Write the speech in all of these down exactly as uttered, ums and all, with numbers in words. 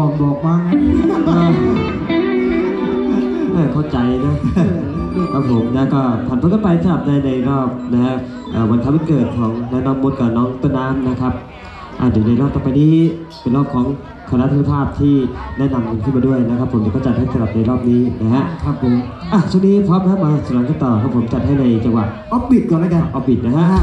อมบอกมาเข้าใจนะครับผมแล้วก็ผ่านพ้นกันไปสำหรับในในรอบนะฮะวันคล้ายวันเกิดของน้องมดกับน้องต้นน้ำนะครับเดี๋ยวในรอบต่อไปนี้เป็นรอบของคณะทุกภาพที่ได้นำกันขึ้นมาด้วยนะครับผมเดี๋ยวก็จัดให้สำหรับในรอบนี้นะฮะครับผมอ่ะช่วงนี้พร้อมแล้วมาสนุกกันต่อครับผมจัดให้ในจังหวะออฟบิทก่อนแล้วกันออฟบิทนะฮะ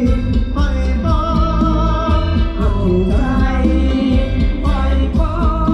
ไป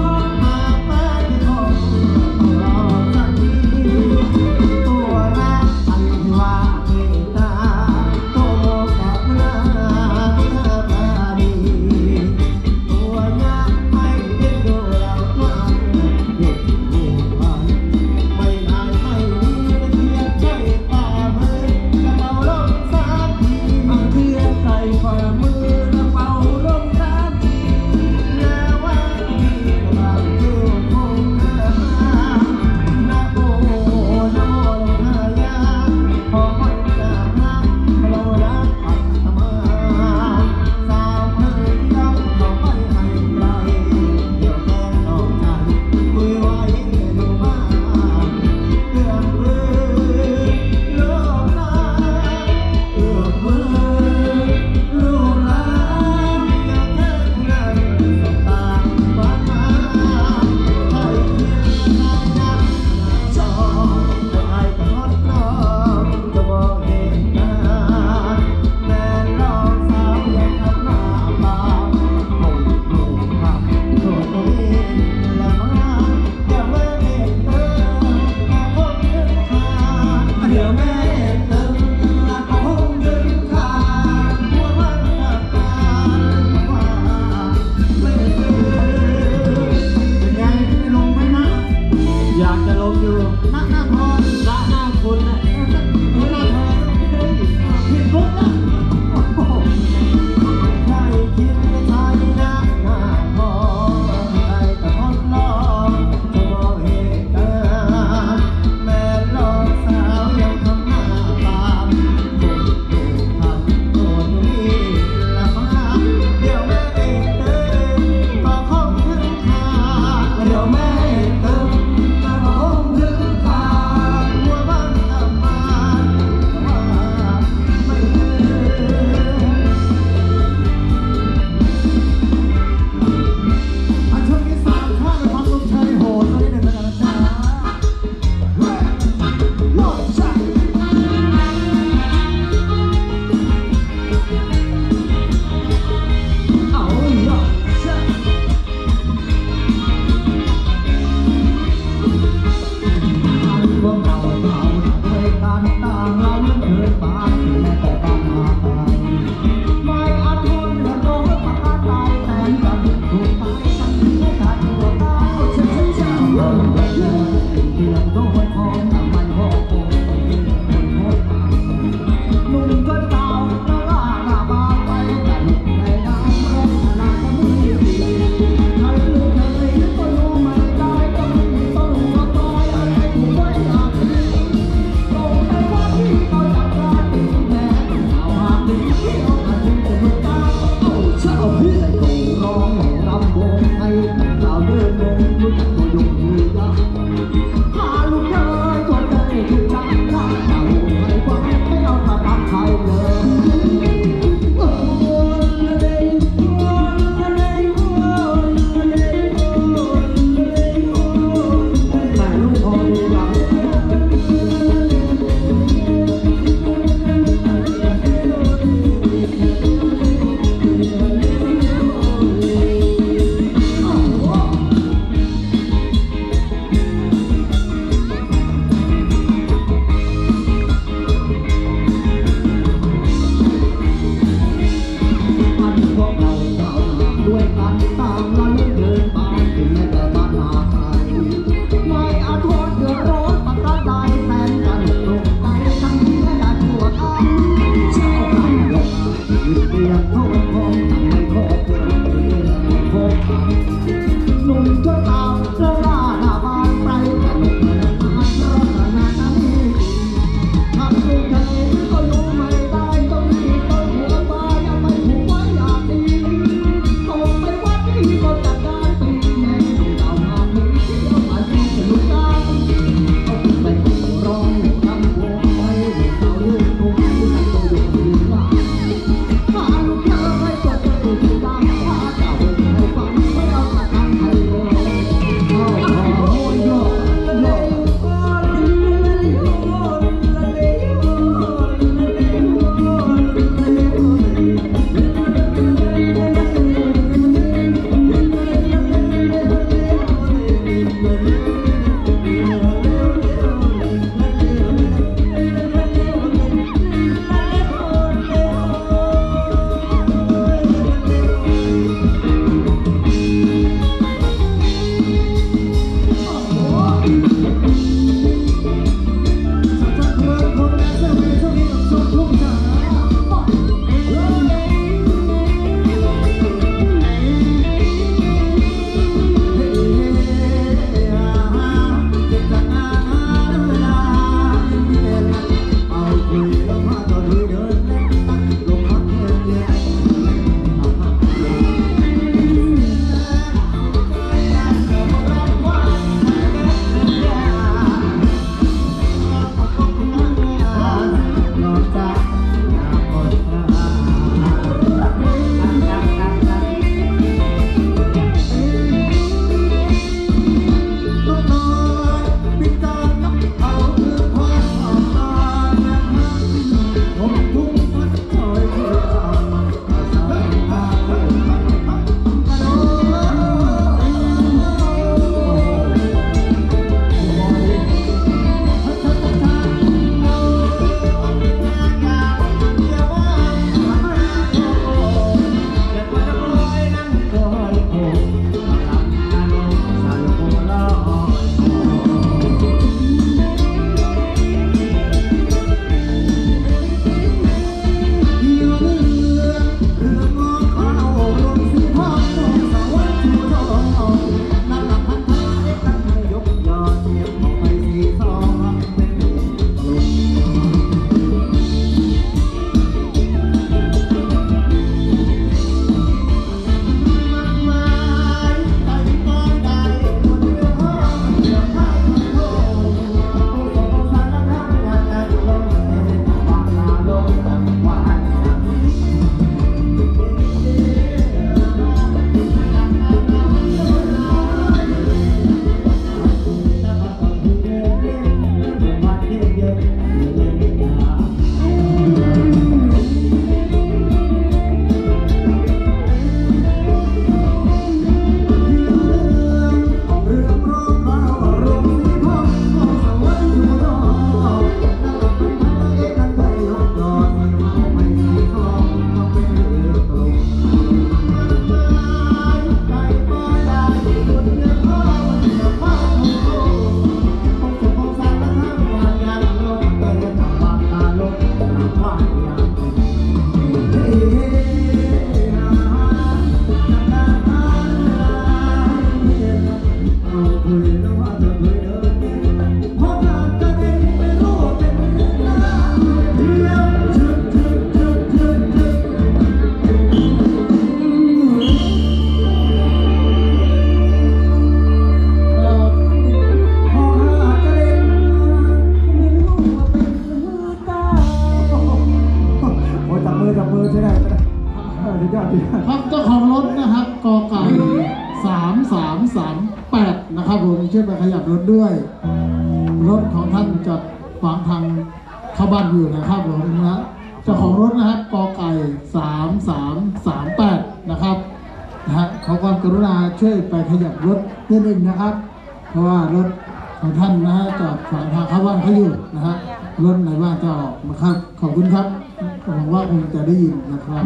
ครับเจ้าของรถนะครับกไก่สามสามสามแปดนะครับผมช่วยไปขยับรถด้วยรถของท่านจะขวางทางเข้าบ้านอยู่นะครับผมนะเจ้าของรถนะครับกไก่สามสามสามแปดนะครับนะฮะขอความกรุณาช่วยไปขยับรถนิดนึงนะครับเพราะว่ารถของท่านนะฮะจะขวางทางเข้าบ้านเขาอยู่นะฮะรถไหนบ้างจะออกนะครับขอบคุณครับหวังว่าคงจะได้ยินนะครับ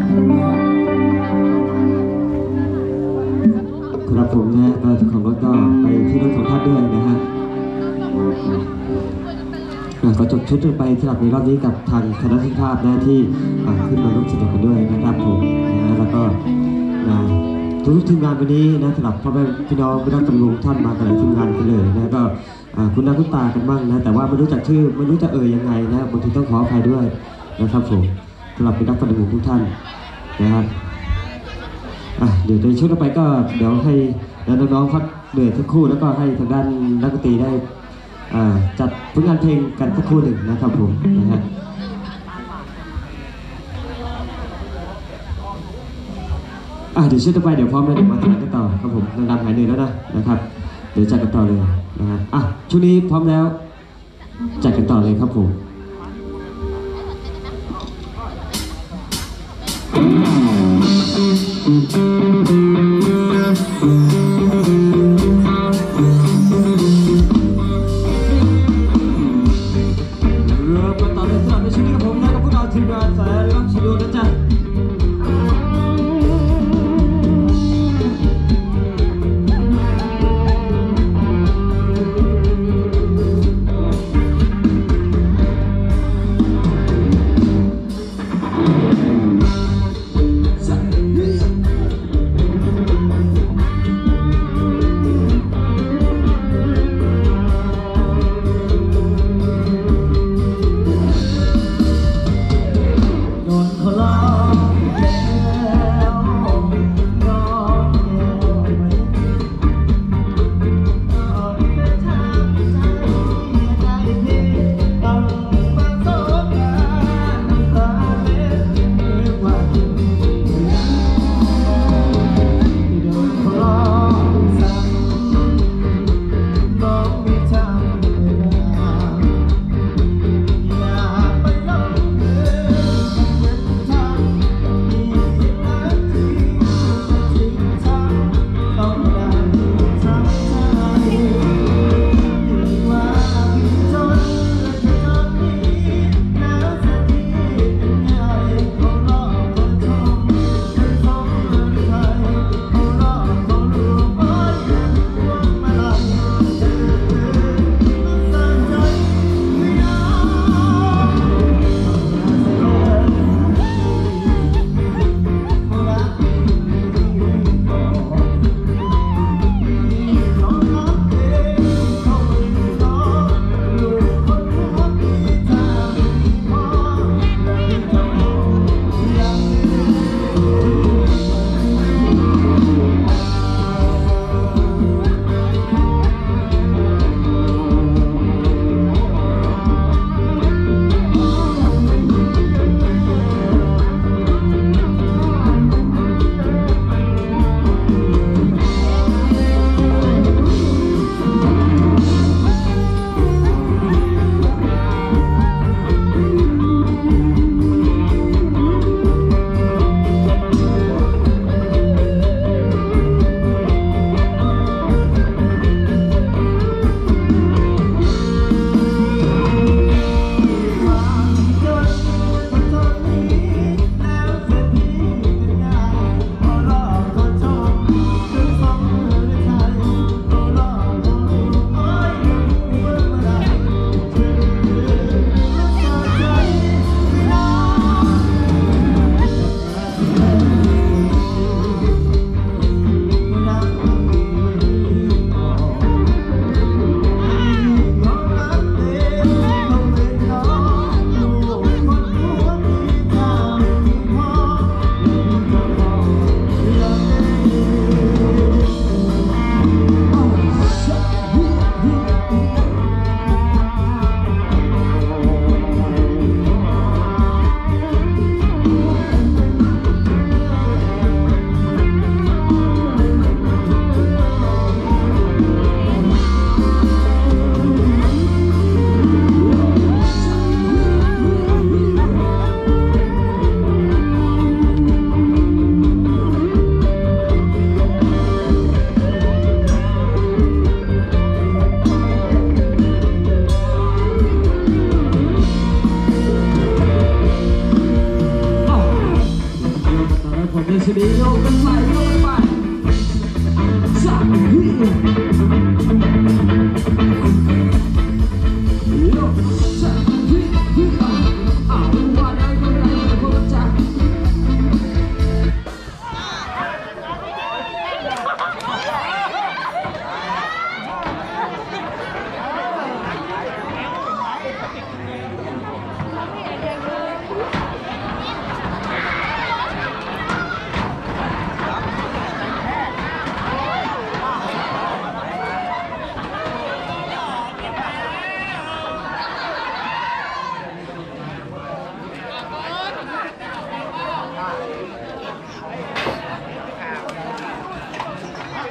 ครับผมนะก็เจ้าของรถก็ไปที่รถของท่านด้วยนะฮะก็จบชุดไปสำหรับในรอบนี้กับทางคณะสินภาพนะที่ขึ้นมาร่วมสนุกกันด้วยนะครับผมนะแล้วก็ทุกทีมงานวันนี้นะสำหรับพ่อแม่พี่น้องไม่ต้องตำรวจท่านมากันหลายทีมงานกันเลยนะก็คุณน้าคุณตากันบ้างนะแต่ว่าไม่รู้จักชื่อไม่รู้จะเอ่ยยังไงนะบางทีต้องขออภัยด้วยนะครับผมสำหรับเป็นนักตำรวจทุกท่านนะครับเดี๋ยวในช่วงต่อไปก็เดี๋ยวให้น้องๆพักเหนื่อยสักครู่แล้วก็ให้ทางด้านนักดนตรีได้จัดผลงานเพลงกันสักครู่หนึ่งนะครับผมนะฮะเดี๋ยวช่วงต่อไปเดี๋ยวพร้อมแล้วเดี๋ยวมาจัดกันต่อครับผมนำหายเหนื่อยแล้วนะนะครับเดี๋ยวจัดกันต่อเลยนะฮะอ่ะช่วงนี้พร้อมแล้วจัดกันต่อเลยครับผม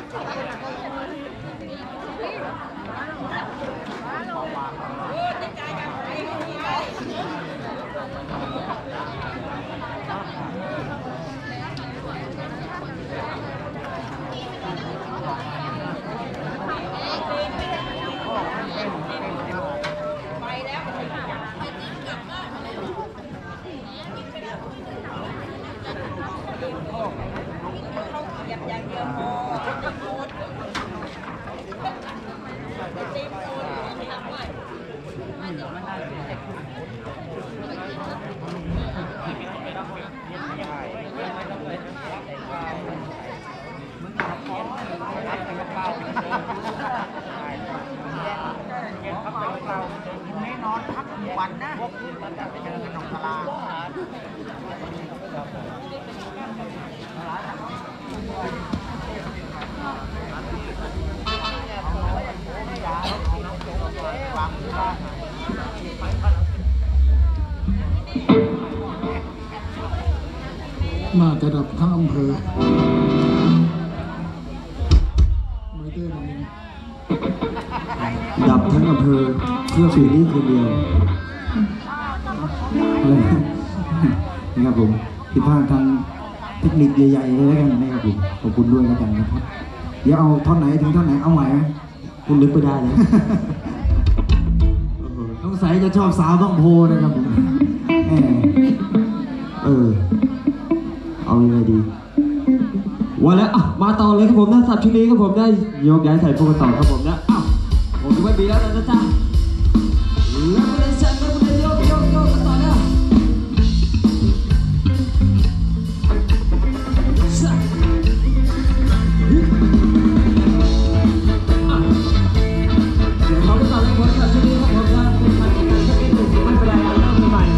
ไม่นอนพักวันนะไปเจอกันหนองตลาดน่าจะดับทั้งอำเภอไม่ได้หรอกดับทั้งอำเภอเพื่อปีนี้คืนเดียวอะไรนะครับผมผิดพลาดทางเทคนิคใหญ่ๆเลยแล้วกันนะครับผมขอบคุณด้วยแล้วกันนะครับเดี๋ยวเอาท่อนไหนถึงท่อนไหนเอาใหม่ไหมคุณนึกไปได้เลยสงสัยจะชอบสาวต้องโพนะครับผมแหมเออเอายังไงดีวันแล้วอ่ะมาต่อเลยครับผมนะสับชุดนี้ครับผมได้โยกย้ายใส่พวกกันต่อครับผมนะอ้าวผมจะไม่บีแล้วนะจ๊ะแล้วก็เลยสั่นแล้วก็เลยโยกโยกโยกกันต่อนะเดี๋ยวเขาจะต่อเลยคนสับชุดนี้ครับผมนะเป็นการจัดการสักนิดหนึ่งไม่เป็นไรเอาเริ่มใหม่